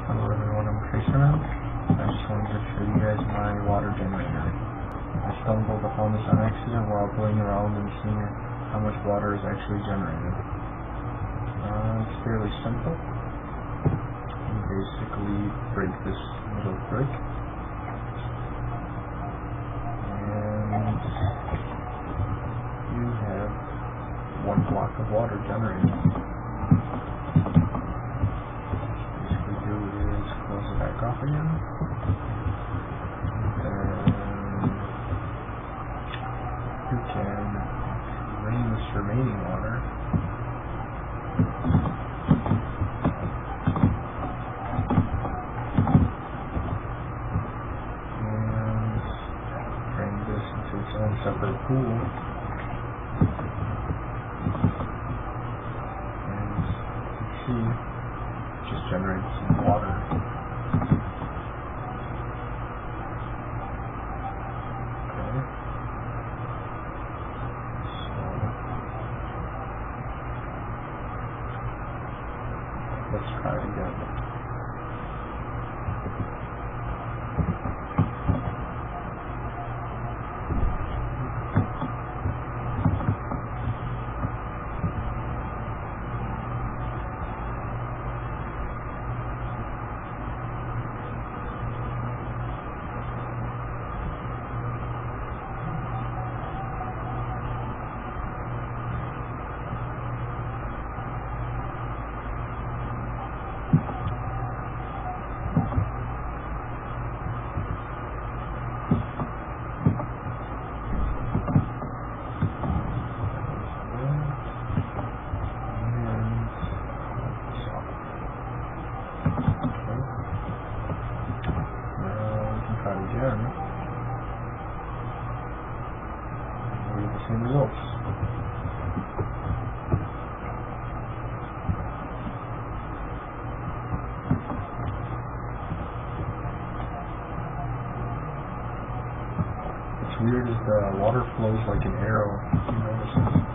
Hello everyone, I'm TraceRMan's. I just wanted to show you guys my water generator. I stumbled upon this on accident while playing around and seeing how much water is actually generated. It's fairly simple. You basically break this little brick, and you have 1 block of water generated. Back off again. Then you can drain this remaining water. And drain this into its own separate pool. And you can see it just generates some water. Let's try it again. Again, we have the same results. What's weird is the water flows like an arrow, if you notice it.